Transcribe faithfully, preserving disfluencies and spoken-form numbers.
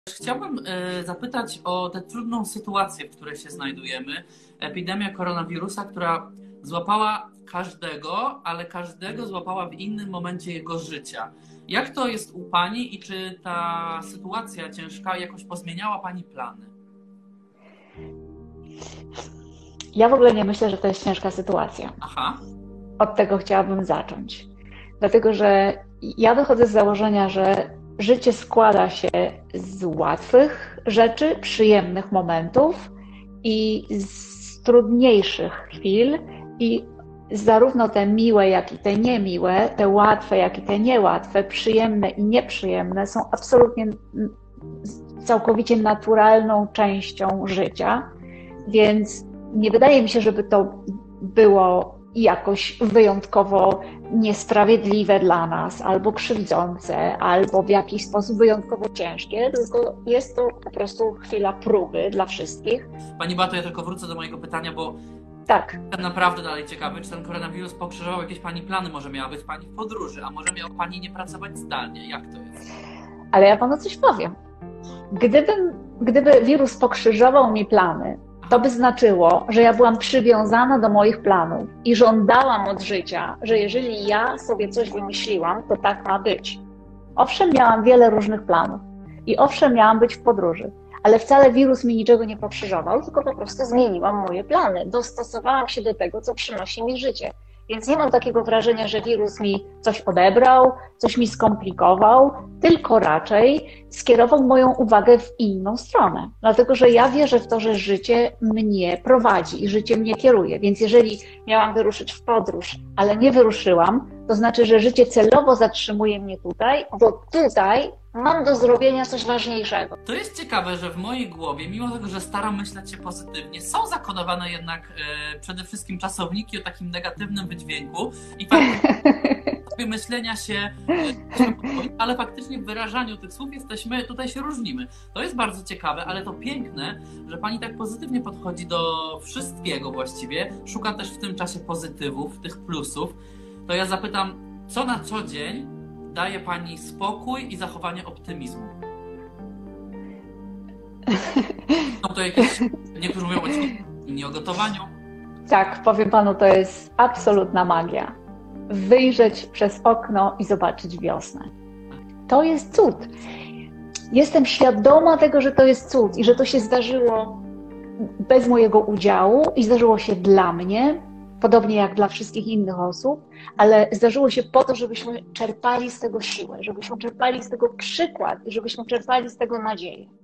Chciałbym e, zapytać o tę trudną sytuację, w której się znajdujemy. Epidemia koronawirusa, która złapała każdego, ale każdego złapała w innym momencie jego życia. Jak to jest u Pani i czy ta sytuacja ciężka jakoś pozmieniała Pani plany? Ja w ogóle nie myślę, że to jest ciężka sytuacja. Aha, Od tego chciałabym zacząć. Dlatego, że ja wychodzę z założenia, że życie składa się z łatwych rzeczy, przyjemnych momentów i z trudniejszych chwil. I zarówno te miłe, jak i te niemiłe, te łatwe, jak i te niełatwe, przyjemne i nieprzyjemne są absolutnie całkowicie naturalną częścią życia. Więc nie wydaje mi się, żeby to było jakoś wyjątkowo niesprawiedliwe dla nas, albo krzywdzące, albo w jakiś sposób wyjątkowo ciężkie, tylko jest to po prostu chwila próby dla wszystkich. Pani Beato, ja tylko wrócę do mojego pytania, bo Tak. jestem naprawdę dalej ciekawy, czy ten koronawirus pokrzyżował jakieś Pani plany? Może miała być Pani w podróży, a może miała Pani nie pracować zdalnie? Jak to jest? Ale ja panu coś powiem. Gdybym, gdyby wirus pokrzyżował mi plany, to by znaczyło, że ja byłam przywiązana do moich planów i żądałam od życia, że jeżeli ja sobie coś wymyśliłam, to tak ma być. Owszem, miałam wiele różnych planów i owszem, miałam być w podróży, ale wcale wirus mi niczego nie pokrzyżował, tylko po prostu zmieniłam moje plany. Dostosowałam się do tego, co przynosi mi życie. Więc nie mam takiego wrażenia, że wirus mi coś odebrał, coś mi skomplikował, tylko raczej skierował moją uwagę w inną stronę. Dlatego, że ja wierzę w to, że życie mnie prowadzi i życie mnie kieruje. Więc jeżeli miałam wyruszyć w podróż, ale nie wyruszyłam, to znaczy, że życie celowo zatrzymuje mnie tutaj, bo tutaj mam do zrobienia coś ważniejszego. To jest ciekawe, że w mojej głowie, mimo tego, że staram myśleć się pozytywnie, są zakodowane jednak e, przede wszystkim czasowniki o takim negatywnym wydźwięku i faktycznie myślenia się, e, ale faktycznie w wyrażaniu tych słów jesteśmy, tutaj się różnimy. To jest bardzo ciekawe, ale to piękne, że Pani tak pozytywnie podchodzi do wszystkiego właściwie, szuka też w tym czasie pozytywów, tych plusów. To ja zapytam, co na co dzień daje Pani spokój i zachowanie optymizmu? No to jakieś, niektórzy mówią o inni o gotowaniu. Tak, powiem panu, to jest absolutna magia. Wyjrzeć przez okno i zobaczyć wiosnę. To jest cud. Jestem świadoma tego, że to jest cud i że to się zdarzyło bez mojego udziału i zdarzyło się dla mnie, podobnie jak dla wszystkich innych osób, ale zdarzyło się po to, żebyśmy czerpali z tego siłę, żebyśmy czerpali z tego przykład i żebyśmy czerpali z tego nadzieję.